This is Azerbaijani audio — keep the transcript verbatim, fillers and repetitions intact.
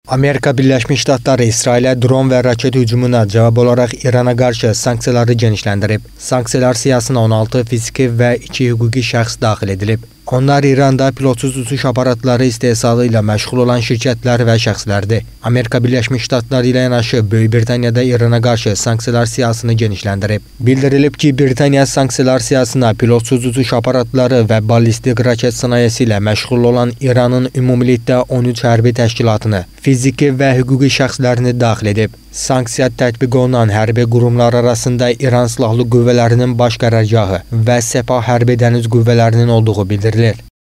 Amerika Birləşmiş Ştatları İsrailə dron və raket hücumuna cavab olaraq İrana qarşı sanksiyaları genişləndirib. Sanksiyalar siyahısına on altı fiziki və iki hüquqi şəxs daxil edilib. Onlar İranda pilotsuz uçuş aparatları istehsalı ilə məşğul olan şirkətlər və şəxslərdir. Amerika Birləşmiş Ştatları ilə yanaşı Böyük Britaniyada İrana qarşı sanksiyalar siyahısını genişləndirib. Bildirilib ki, Britaniya sanksiyalar siyahısına pilotsuz uçuş aparatları və ballistik raket sənayesi ilə məşğul olan İranın ümumilikdə on üç hərbi təşkilatını, fiziki və hüquqi şəxslərini daxil edib. Sanksiya tətbiq olunan hərbi qurumlar arasında İran Silahlı Qüvvələrinin baş qərargahı və Sepah hərbi dəniz qüvvələrinin olduğu bildirilir.